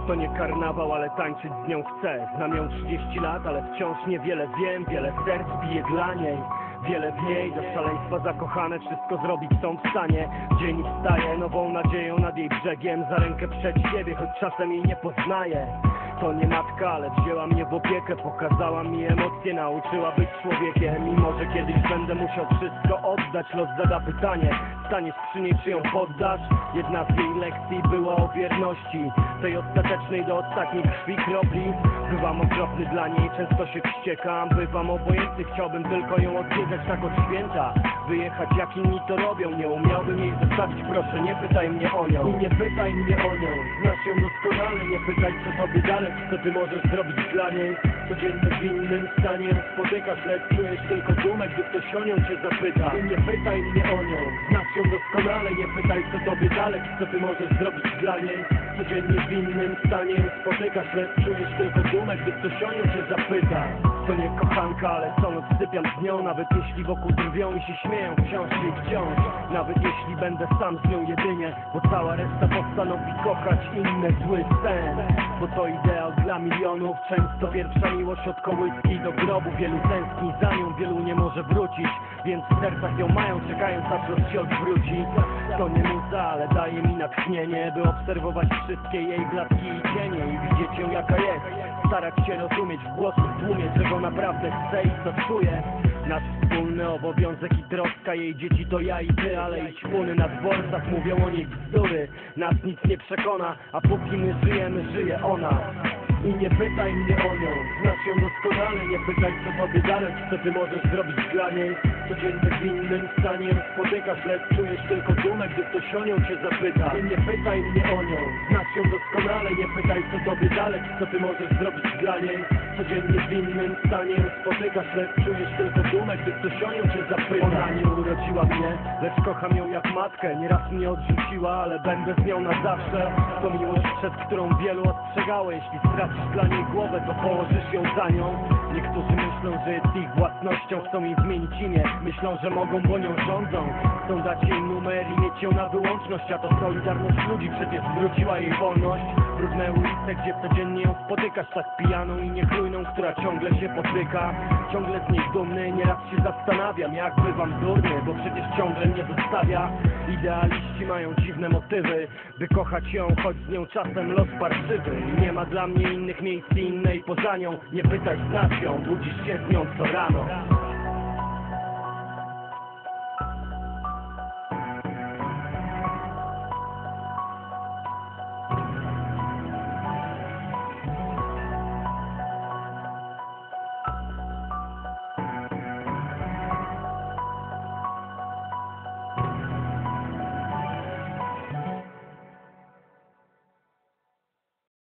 To nie karnawał, ale tańczyć z nią chcę. Znam ją 30 lat, ale wciąż niewiele wiem. Wiele serc bije dla niej, wiele w niej. Do szaleństwa zakochane, wszystko zrobić są w stanie. Dzień wstaje nową nadzieją nad jej brzegiem. Za rękę przed siebie, choć czasem jej nie poznaję. To nie matka, ale wzięła mnie w opiekę. Pokazała mi emocje, nauczyła być człowiekiem. I może kiedyś będę musiał wszystko oddać. Los zada pytanie, staniesz przy niej, czy ją poddasz? Jedna z jej lekcji była o wierności, tej ostatecznej do ostatniej krwi kropli. Bywam okropny dla niej, często się wściekam. Bywam obojętny, chciałbym tylko ją odwiedzać tak od święta. Wyjechać jak inni to robią, nie umiałbym jej zostawić, proszę nie pytaj mnie o nią. I nie pytaj mnie o nią, znasz ją doskonale. Nie pytaj co tobie dalej, co ty możesz zrobić dla niej. Codziennie w innym stanie ją spotykasz, lecz czujesz tylko dumę, gdy ktoś o nią cię zapyta. I nie pytaj mnie o nią, znasz ją doskonale. Nie pytaj co tobie dalej, co ty możesz zrobić dla niej. Codziennie w innym stanie ją spotykasz, lecz czujesz tylko dumę, gdy ktoś o nią cię zapyta. To nie kochanka, ale co noc sypiam z nią. Nawet jeśli wokół drwią i się śmieją wciąż i wciąż. Nawet jeśli będę sam z nią jedynie, bo cała reszta postanowi kochać inny zły sen. Bo to ideał dla milionów, często pierwsza miłość od kołyski do grobu. Wielu tęskni za nią, wielu nie może wrócić, więc w sercach ją mają, czekając aż los się odwróci. To nie muza, ale daje mi natchnienie, by obserwować wszystkie jej blatki i cienie i widzieć ją jaka jest. Starać się rozumieć w głosu w tłumie, czego naprawdę chce i co czuje. Nasz wspólny obowiązek i troska, jej dzieci to ja i ty, ale i ćpuny na dworcach mówią o niej bzdury. Nas nic nie przekona, a póki my żyjemy, żyje ona. I nie pytaj mnie o nią, znasz ją doskonale. Nie pytaj co tobie dalej, co ty możesz zrobić dla niej. Codziennie w innym stanie ją spotykasz, lecz czujesz tylko dumę, gdy ktoś o nią cię zapyta. I nie pytaj mnie o nią, znasz ją doskonale. Nie pytaj co tobie dalej, co ty możesz zrobić dla niej. Codziennie w innym stanie ją spotykasz, lecz czujesz tylko dumę, gdy ktoś o nią cię zapyta. Ona nie urodziła mnie, lecz kocham ją jak matkę. Nieraz mnie odrzuciła, ale będę z nią na zawsze. To miłość, przed którą wielu ostrzegało. Jeśli stracisz dla niej głowę, to położysz ją za nią. Niektórzy myślą, że jest ich własnością, chcą jej zmienić imię. Myślą, że mogą, bo nią rządzą. Chcą dać jej numer i mieć ją na wyłączność. A to solidarność ludzi, przecież zwróciła jej wolność. Brudne ulice, gdzie codziennie ją spotykasz, tak pijaną i niechlujną, która ciągle się potyka. Ciągle z niej dumny, nieraz się zastanawiam, jak bywam durny, bo przecież ciągle mnie zostawia. Idealiści mają dziwne motywy, by kochać ją, choć z nią czasem los parszywy. I nie ma dla mnie innych miejsc i innej poza nią. Nie pytaj, znasz ją, budzisz się z nią co rano.